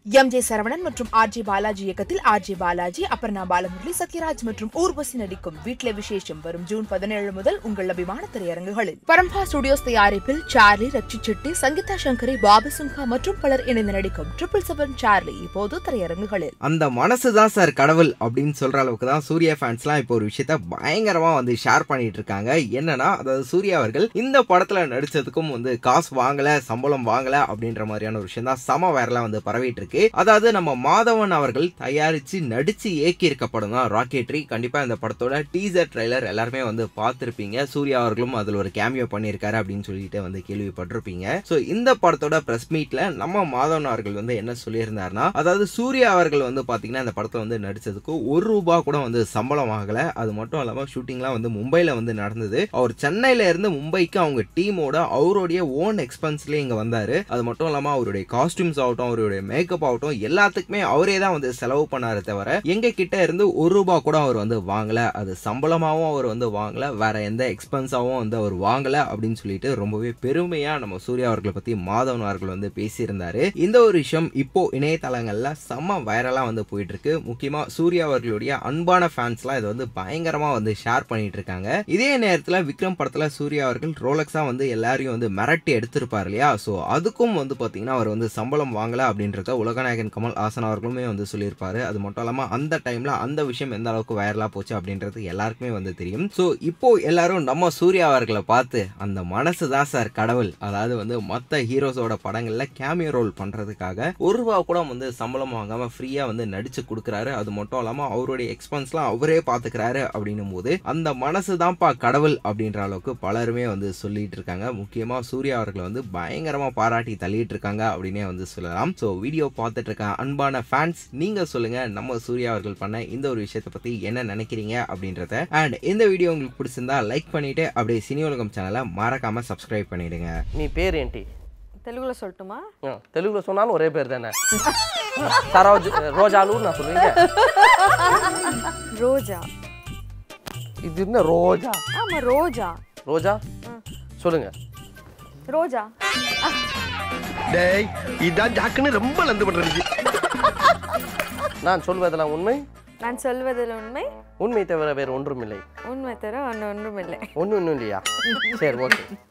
எம்.ஜே. சரவணன் மற்றும் ஆர்.ஜே. பாலாஜி இயக்கத்தில் ஆர்.ஜே. பாலாஜி, அபர்ணா பாலமுரளி, சத்யராஜ் மற்றும் ஊர்வசி நடிக்கும் வீட்ல விசேஷம் வரும் ஜூன் 17 முதல் உங்கள் அபிமான திரையரங்குகளில். பரம்பா ஸ்டுடியோஸ் தயாரிப்பில் சார்லி, ரட்சித் செட்டி, சங்கீதா சங்கரி, பாபு சிம்ஹா மற்றும் பலர் இணைந்து நடிக்கும் 777 சார்லி இப்போது திரையரங்குகளில். அந்த மனசுதான் சார் கடவுள் அப்படின்னு சொல்ற அளவுக்கு தான் சூர்யா ஃபேன்ஸ்லாம் இப்போ ஒரு விஷயத்த பயங்கரமா ஷேர் பண்ணிட்டு இருக்காங்க. என்னன்னா, அதாவது சூர்யா அவர்கள் இந்த படத்துல நடிச்சதுக்கும் காசு வாங்கல, சம்பளம் வாங்கல அப்படின்ற மாதிரியான ஒரு விஷயம் தான் சம வைரலா பரவிட்டு இருக்கு. அதாவது நம்ம மாதவன் அவர்கள் தயாரிச்சு நடிச்சு இயக்கி இருக்க படம் தான் ராக்கெட்ரி. கண்டிப்பா இந்த படத்தோட டீசர் ட்ரைலர் எல்லாருமே பார்த்திருப்பீங்க. சூர்யா அவர்களும் அதுல ஒரு கேமியோ பண்ணியிருக்காரு அப்படின்னு சொல்லிட்டு கேள்விப்பட்டிருப்பீங்க. சோ இந்த படத்தோட பிரஸ் மீட்ல நம்ம மாதவன் அவர்கள் என்ன சொல்லியிருந்தாருன்னா, அதாவது சூர்யா அவர்கள் பாத்தீங்கன்னா இந்த படத்துல நடிச்சதுக்கு ₹1 கூட சம்பளம் ஆகல. அது மட்டும் இல்லாம ஷூட்டிங்லாம் மும்பைல நடந்தது. அவர் சென்னையில இருந்து மும்பைக்கு அவங்க டீமோட அவருடைய ஓன் எக்ஸ்பென்ஸ்ல இங்க வந்தாரு. அது மட்டும் இல்லாம அவருடைய காஸ்டியூம்ஸ் ஆகட்டும், அவருடைய மேக்கப் ஆகட்டும், எல்லாத்துக்குமே அவரே தான் செலவு பண்ணாரு தவிர எங்க கிட்ட இருந்து ₹1 கூட அவர் வாங்கல. அது சம்பளமாவும் அவர் வாங்கல, வேற எந்த எக்ஸ்பென்ஸாவும் அவர் வாங்கல அப்படின்னு சொல்லிட்டு ரொம்பவே பெருமையா நம்ம சூர்யா அவர்களை பத்தி மாதவன் அவர்கள் பேசியிருந்தாரு. இந்த ஒரு விஷயம் இப்போ இணையதளங்கள்ல செம்ம வைரலா போயிட்டு இருக்கு. முக்கியமா சூர்யா அவர்களுடைய அன்பான ஃபேன்ஸ்லாம் இதை பயங்கரமா ஷேர் பண்ணிட்டு இருக்காங்க. இதே நேரத்துல விக்ரம் படத்துல சூர்யா அவர்கள் ரோலக்ஸா எல்லாரையும் மிரட்டி எடுத்திருப்பாரு இல்லையா? சோ அதுக்கும் பாத்தீங்கன்னா அவர் சம்பளம் வாங்கல அப்படின்றத உலகநாயகன் கமல் ஹாசன் அவர்களுமே சொல்லியிருப்பாரு. அது மட்டும் இல்லாம அந்த டைம்ல அந்த விஷயம் எந்த அளவுக்கு வைரலா போச்சு அப்படின்றது எல்லாருக்குமே தெரியும். சோ இப்போ எல்லாரும் நம்ம சூர்யா அவர்களை பார்த்து அந்த மனசு தான் சார் கடவுள், அதாவது மத்த ஹீரோஸோட படங்கள்ல கேமியோ ரோல் பண்றதுக்காக ₹1 கூட சம்பளம் வாங்காம ஃப்ரீயா நடிச்சு கொடுக்குறாரு. அது மட்டும் இல்லாம அவருடைய எக்ஸ்பென்ஸ்லாம் அவரே பாத்துக்கிறாரு அப்படின்னும் போது அந்த மனசு தான்ப்பா கடவுள் அப்படின்ற அளவுக்கு பலருமே சொல்லிட்டு இருக்காங்க. முக்கியமா சூர்யா அவர்களை பயங்கரமா பாராட்டி தள்ளிட்டு இருக்காங்க அப்படின்னே சொல்லலாம். சோ வீடியோ பார்த்துட்டு இருக்க அன்பான ஃபேன்ஸ், நீங்க சொல்லுங்க நம்ம சூர்யா அவர்கள் பண்ண இந்த ஒரு விஷயத்தை பத்தி என்ன நினைக்கிறீங்க அப்படின்றத. அண்ட் இந்த வீடியோ உங்களுக்கு பிடிச்சிருந்தா லைக் பண்ணிட்டு அப்படியே சினி உலகம் சேனலை மறக்காம சப்ஸ்கிரைப் பண்ணிடுங்க. நீ பேர் ఏంటి? తెలుగులో சொல்லட்டுமா? తెలుగులో சொன்னாலும் ஒரே பேர் தானே. சரோஜ் ரோஜாலு நான் சொல்லுவீங்க. ரோஜா. இது என்ன ரோஜா? ஆமா ரோஜா. ரோஜா சொல்லுங்க. ரோஜா. டேய் இதான் ஜாக்குன்னு ரொம்ப லந்து பண்றீங்க. நான் சொல்வதெல்லாம் உண்மை. நான் சொல்வதில் உண்மை. உண்மை தவிர வேறு ஒன்றும் இல்லை. உண்மை தவிர ஒன்றும் இல்லை. ஒன்றும் இல்லையா? சரி, ஓகே.